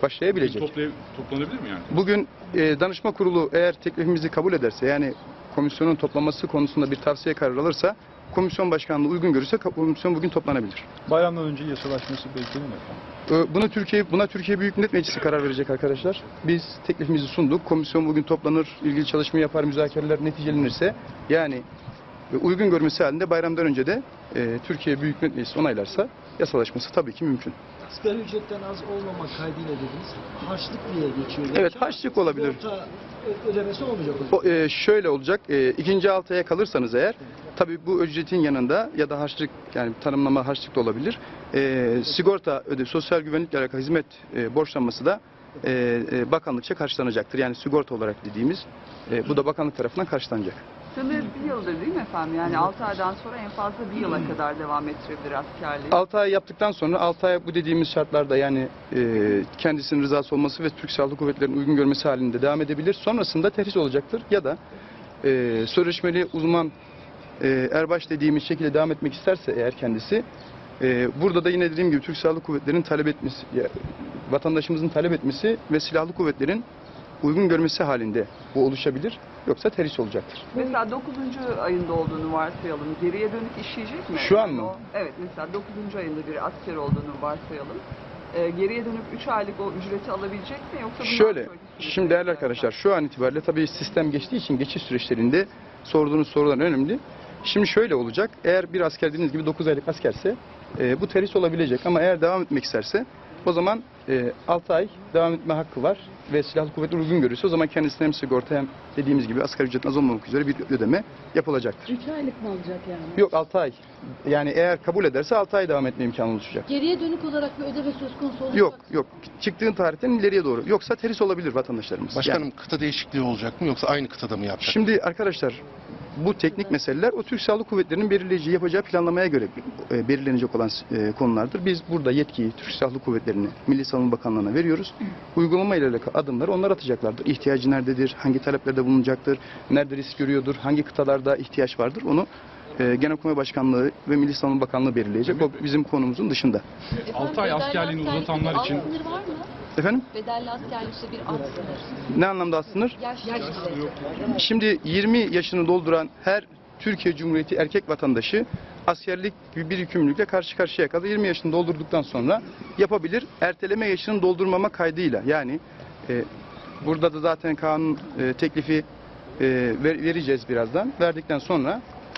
başlayabilecek. Toplanabilir mi yani? Bugün danışma kurulu eğer teklifimizi kabul ederse, yani komisyonun toplanması konusunda bir tavsiye kararı alırsa, komisyon başkanlığı uygun görürse komisyon bugün toplanabilir. Bayramdan önce yasalaşması beklenir mi efendim? Buna Türkiye Büyük Millet Meclisi karar verecek arkadaşlar. Biz teklifimizi sunduk. Komisyon bugün toplanır, ilgili çalışma yapar, müzakereler neticelenirse, yani uygun görmesi halinde bayramdan önce de Türkiye Büyük Millet Meclisi onaylarsa yasalaşması tabii ki mümkün. Asgari ücretten az olmamak kaydıyla dediniz. Harçlık diye geçiyor. Evet, harçlık olabilir. Sigorta ödemesi olmayacak o zaman. Şöyle olacak, ikinci 6 aya kalırsanız eğer, tabii bu ücretin yanında ya da harçlık, yani tanımlama harçlık da olabilir, sigorta sosyal güvenlikle alakalı hizmet borçlanması da bakanlıkça karşılanacaktır. Yani sigorta olarak dediğimiz, bu da bakanlık tarafından karşılanacak. Sınır bir yıldır değil mi efendim? Yani 6 aydan sonra en fazla bir yıla kadar devam ettirebilir askerliği. 6 ay yaptıktan sonra 6 ay bu dediğimiz şartlarda, yani kendisinin rızası olması ve Türk Silahlı Kuvvetleri'nin uygun görmesi halinde devam edebilir. Sonrasında terhis olacaktır ya da sözleşmeli uzman erbaş dediğimiz şekilde devam etmek isterse eğer kendisi, burada da yine dediğim gibi Türk Silahlı Kuvvetleri'nin talep etmesi, vatandaşımızın talep etmesi ve Silahlı Kuvvetlerin uygun görmesi halinde bu oluşabilir. Yoksa terhis olacaktır. Mesela 9. ayında olduğunu varsayalım. Geriye dönük işleyecek mi? Şu an mı? Evet, mesela 9. ayında bir asker olduğunu varsayalım. Geriye dönüp 3 aylık o ücreti alabilecek mi? Yoksa Şöyle, şimdi değerli arkadaşlar, şu an itibariyle tabii sistem geçtiği için geçiş süreçlerinde sorduğunuz sorular önemli. Şimdi şöyle olacak, eğer bir asker dediğiniz gibi 9 aylık askerse bu terhis olabilecek, ama eğer devam etmek isterse o zaman 6 ay devam etme hakkı var ve Silahlı Kuvvetler uygun görürse o zaman kendisine hem sigorta hem dediğimiz gibi asgari ücretin az olmamak üzere bir ödeme yapılacaktır. 3 aylık mı alacak yani? Yok, 6 ay. Yani eğer kabul ederse 6 ay devam etme imkanı oluşacak. Geriye dönük olarak bir ödeme söz konusu olacak. Yok. Çıktığın tarihten ileriye doğru. Yoksa terhis olabilir vatandaşlarımız. Başkanım, Yani, kıta değişikliği olacak mı yoksa aynı kıtada mı yapacak? şimdi arkadaşlar, bu teknik meseleler o Türk Silahlı Kuvvetleri'nin belirleyeceği, yapacağı planlamaya göre belirlenecek olan konulardır. Biz burada yetkiyi Türk Silahlı Kuvvetleri'ne, Milli Savunma Bakanlığı'na veriyoruz. Uygulama ile alakalı adımları onlar atacaklardır. İhtiyacı nerededir, hangi taleplerde bulunacaktır, nerede risk görüyordur, hangi kıtalarda ihtiyaç vardır, onu Genelkurmay Başkanlığı ve Milli Savunma Bakanlığı belirleyecek. O bizim konumuzun dışında. 6 ay askerliğini uzatanlar için... Alt sınır var mı? Efendim? Bedelli askerlikte bir alt sınır. Ne anlamda az sınır? Yaş sınırı. Şimdi 20 yaşını dolduran her Türkiye Cumhuriyeti erkek vatandaşı askerlik bir yükümlülükle karşı karşıya kalır. 20 yaşını doldurduktan sonra yapabilir. Erteleme yaşını doldurmama kaydıyla, yani burada da zaten kanun teklifi vereceğiz birazdan. Verdikten sonra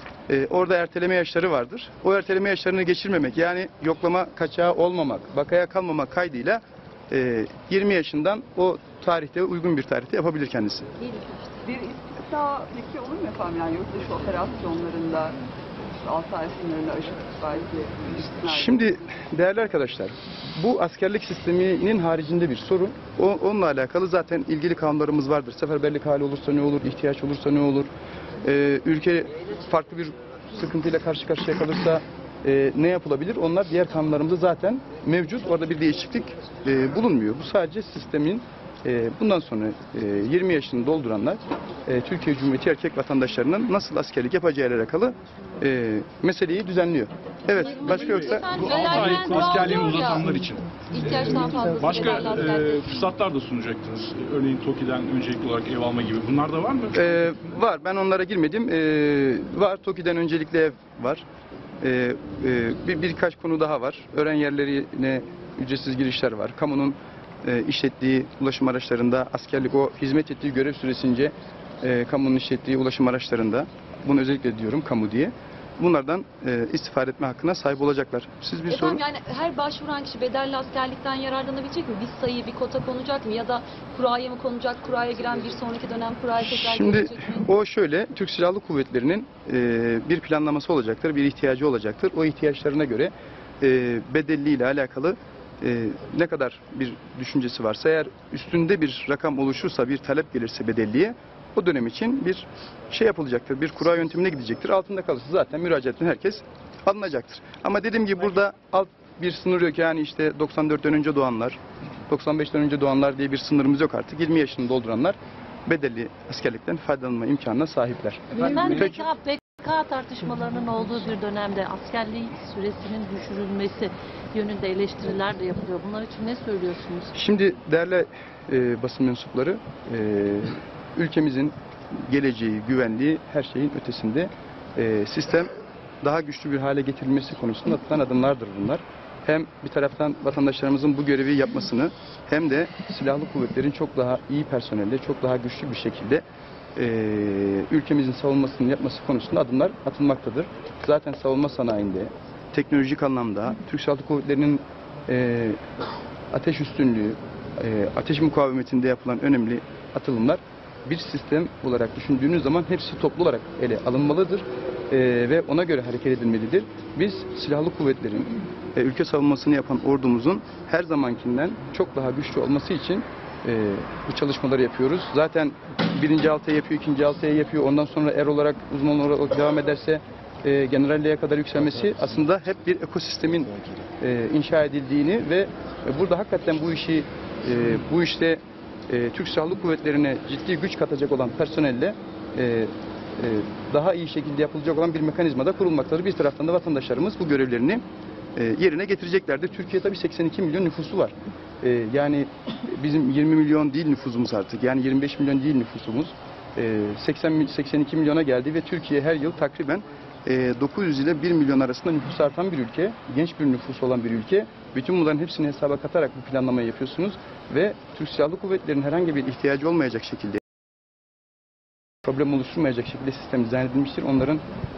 orada erteleme yaşları vardır. O erteleme yaşlarını geçirmemek, yani yoklama kaçağı olmamak, bakaya kalmamak kaydıyla 20 yaşından o tarihte, uygun bir tarihte yapabilir kendisi. Bir istisna peki olur mu efendim? Yani yurt dışı operasyonlarında 6 ay sınırını aşıp belki istisna. Şimdi değerli arkadaşlar, bu askerlik sisteminin haricinde bir sorun. Onunla alakalı zaten ilgili kanunlarımız vardır. Seferberlik hali olursa ne olur, ihtiyaç olursa ne olur, ülke farklı bir sıkıntıyla karşı karşıya kalırsa ne yapılabilir? Onlar diğer kanunlarımızda zaten mevcut. Orada bir değişiklik bulunmuyor. Bu sadece sistemin bundan sonra 20 yaşını dolduranlar Türkiye Cumhuriyeti erkek vatandaşlarının nasıl askerlik yapacağıyla alakalı meseleyi düzenliyor. Evet, başka yoksa... Bu 6 ay askerliğini uzatanlar için İhtiyaçtan fazlası başka bedelli askerlik. fırsatlar da sunacaktınız. Örneğin TOKİ'den öncelikli olarak ev alma gibi. Bunlar da var mı? Var. Ben onlara girmedim. Var. TOKİ'den öncelikli ev var. Birkaç konu daha var. Öğren yerlerine ücretsiz girişler var. Kamunun işlettiği ulaşım araçlarında askerlik, o hizmet ettiği görev süresince kamunun işlettiği ulaşım araçlarında, bunu özellikle diyorum kamu diye, bunlardan istifade etme hakkına sahip olacaklar. Siz bir sorun. Yani her başvuran kişi bedelli askerlikten yararlanabilecek mi? Bir sayı, bir kota konacak mı? Ya da kuraya mı konacak? Kuraya giren bir sonraki dönem kuraya tekrar Şimdi gelecek mi? o şöyle, Türk Silahlı Kuvvetleri'nin bir planlaması olacaktır, bir ihtiyacı olacaktır. O ihtiyaçlarına göre bedelli ile alakalı ne kadar bir düşüncesi varsa, eğer üstünde bir rakam oluşursa, bir talep gelirse bedelliye, o dönem için bir şey yapılacaktır, bir kura yöntemine gidecektir. Altında kalırsa zaten müracaatten herkes alınacaktır. Ama dediğim gibi burada alt bir sınır yok, yani işte 94'ten önce doğanlar, 95'ten önce doğanlar diye bir sınırımız yok artık. 20 yaşını dolduranlar bedelli askerlikten faydalanma imkanına sahipler. Ben Peki. SK tartışmalarının olduğu bir dönemde askerlik süresinin düşürülmesi yönünde eleştiriler de yapılıyor. Bunlar için ne söylüyorsunuz? Şimdi değerli basın mensupları, ülkemizin geleceği, güvenliği her şeyin ötesinde. Sistem daha güçlü bir hale getirilmesi konusunda atılan adımlardır bunlar. Hem bir taraftan vatandaşlarımızın bu görevi yapmasını hem de silahlı kuvvetlerin çok daha iyi personelle, çok daha güçlü bir şekilde ülkemizin savunmasını yapması konusunda adımlar atılmaktadır. Zaten savunma sanayinde, teknolojik anlamda Türk Silahlı Kuvvetleri'nin ateş üstünlüğü, ateş mukavemetinde yapılan önemli atılımlar bir sistem olarak düşündüğünüz zaman hepsi toplu olarak ele alınmalıdır ve ona göre hareket edilmelidir. Biz silahlı kuvvetlerin, ülke savunmasını yapan ordumuzun her zamankinden çok daha güçlü olması için bu çalışmaları yapıyoruz. Zaten birinci altıya yapıyor, ikinci altıya yapıyor. Ondan sonra er olarak, uzman olarak devam ederse generalliğe kadar yükselmesi aslında hep bir ekosistemin inşa edildiğini ve burada hakikaten bu işte Türk Silahlı Kuvvetleri'ne ciddi güç katacak olan personelle daha iyi şekilde yapılacak olan bir mekanizma da kurulmaktadır. Bir taraftan da vatandaşlarımız bu görevlerini yerine getireceklerdir. Türkiye tabii 82 milyon nüfusu var. Yani bizim 20 milyon değil nüfusumuz artık. Yani 25 milyon değil nüfusumuz. 82 milyona geldi ve Türkiye her yıl takriben 900 ile 1 milyon arasında nüfus artan bir ülke, genç bir nüfus olan bir ülke. Bütün bunların hepsini hesaba katarak bu planlamayı yapıyorsunuz ve Türk Silahlı Kuvvetleri'nin herhangi bir ihtiyacı olmayacak şekilde, problem oluşturmayacak şekilde sistem dizayn edilmiştir. Onların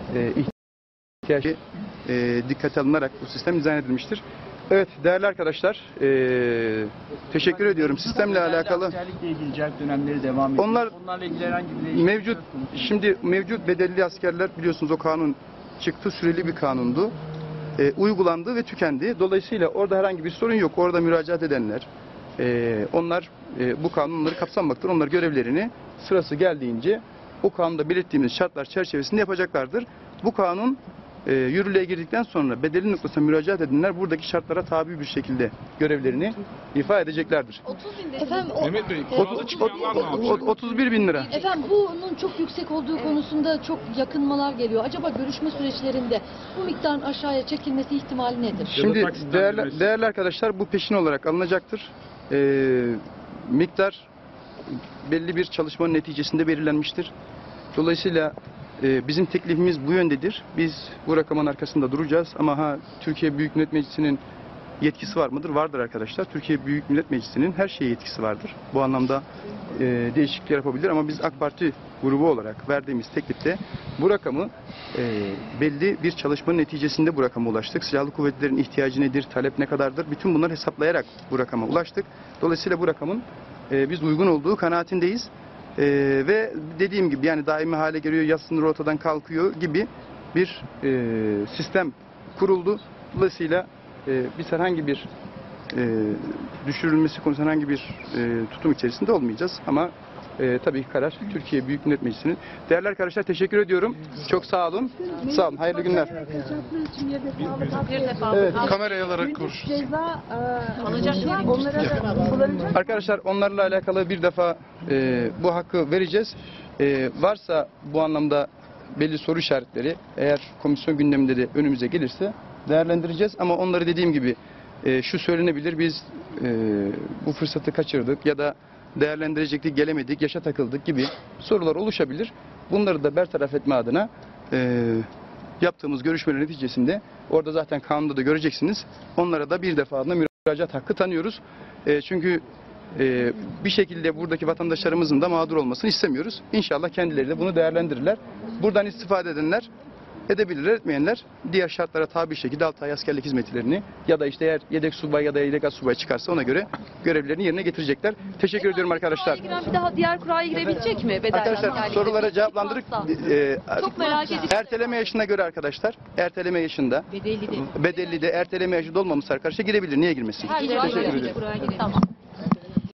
ihtiyacı dikkate alınarak bu sistem dizayn edilmiştir. Evet değerli arkadaşlar, teşekkür ediyorum. Sistemle alakalı askerlikle ilgili celp dönemleri devam ediyor. Onlarla ilgili herhangi bir değişiklik mevcut bedelli askerler biliyorsunuz o kanun çıktı, süreli bir kanundu. Uygulandı ve tükendi. Dolayısıyla orada herhangi bir sorun yok. Orada müracaat edenler, onlar bu kanunları kapsamaktır. Onlar görevlerini sırası geldiğince o kanunda belirttiğimiz şartlar çerçevesinde yapacaklardır. Bu kanun yürürlüğe girdikten sonra bedelli noktasına müracaat edenler buradaki şartlara tabi bir şekilde görevlerini ifa edeceklerdir. 30 bin Efendim, Mehmet Bey, kuralda çıkanlar ne yapacak? 31 bin lira. Efendim bunun çok yüksek olduğu konusunda çok yakınmalar geliyor. Acaba görüşme süreçlerinde bu miktarın aşağıya çekilmesi ihtimali nedir? Şimdi taksitlendirmesi. değerli arkadaşlar bu peşin olarak alınacaktır. Miktar belli bir çalışmanın neticesinde belirlenmiştir. Dolayısıyla bizim teklifimiz bu yöndedir. Biz bu rakamın arkasında duracağız ama Türkiye Büyük Millet Meclisi'nin yetkisi var mıdır? Vardır arkadaşlar. Türkiye Büyük Millet Meclisi'nin her şeye yetkisi vardır. Bu anlamda değişiklikler yapabilir ama biz AK Parti grubu olarak verdiğimiz teklifte bu rakamı belli bir çalışmanın neticesinde bu rakama ulaştık. Silahlı kuvvetlerin ihtiyacı nedir, talep ne kadardır? Bütün bunları hesaplayarak bu rakama ulaştık. Dolayısıyla bu rakamın biz uygun olduğu kanaatindeyiz. Ve dediğim gibi yani daimi hale geliyor, yaz sınırı ortadan kalkıyor gibi bir sistem kuruldu. Dolayısıyla biz herhangi bir düşürülmesi konusunda herhangi bir tutum içerisinde olmayacağız. Ama tabii ki karar Türkiye Büyük Millet Meclisi'nin. Değerli arkadaşlar teşekkür ediyorum. Çok sağ olun. Sağ olun. Hayırlı günler. Bir defa Evet. Kameraya alarak konuş. Arkadaşlar onlarla alakalı bir defa bu hakkı vereceğiz. Varsa bu anlamda belli soru işaretleri eğer komisyon gündeminde de önümüze gelirse değerlendireceğiz. Ama onları dediğim gibi şu söylenebilir, biz bu fırsatı kaçırdık ya da değerlendirecektik, gelemedik, yaşa takıldık gibi sorular oluşabilir. Bunları da bertaraf etme adına yaptığımız görüşmeler neticesinde orada zaten kanunda da göreceksiniz. Onlara da bir defa müracaat hakkı tanıyoruz. Çünkü bir şekilde buradaki vatandaşlarımızın da mağdur olmasını istemiyoruz. İnşallah kendileri de bunu değerlendirirler. Buradan istifade edenler edebilirler, etmeyenler diğer şartlara tabi bir şekilde 6 ay askerlik hizmetlerini ya da işte eğer yedek subay ya da yedek asubay çıkarsa ona göre görevlerini yerine getirecekler. Teşekkür ediyorum arkadaşlar. Bir daha diğer kuraya girebilecek mi? Bedelli Arkadaşlar askerlikte? sorulara cevaplandırıp Çok merak ediyorum. erteleme yaşına göre arkadaşlar, erteleme yaşında bedelli de erteleme yaşı dolmamış arkadaşlar girebilir. Niye girmesin? Her Teşekkür kuraya ederim. girebilir. Tamam.